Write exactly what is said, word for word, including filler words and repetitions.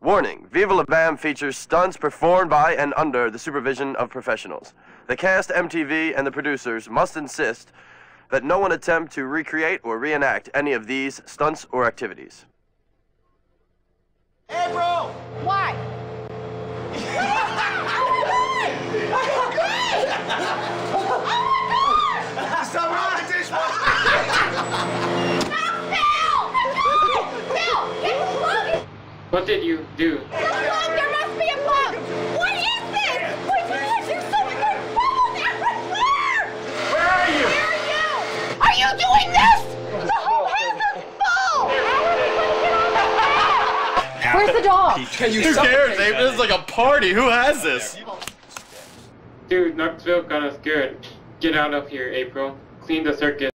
Warning, Viva La Bam features stunts performed by and under the supervision of professionals. The cast, M T V, and the producers must insist that no one attempt to recreate or reenact any of these stunts or activities. Hey, bro! Why? Stop running the dishwasher! What did you do? The plug! There must be a plug! What is this? My gosh, there's so many bubbles everywhere! Where are you? Where are you? Are you doing this? The whole house is full! How are we going to get on the bed? Where's the dog? Can you Who cares, Abe? This is like a party. Who has this? Dude, Knoxville got us good. Get out of here, April. Clean the circuit.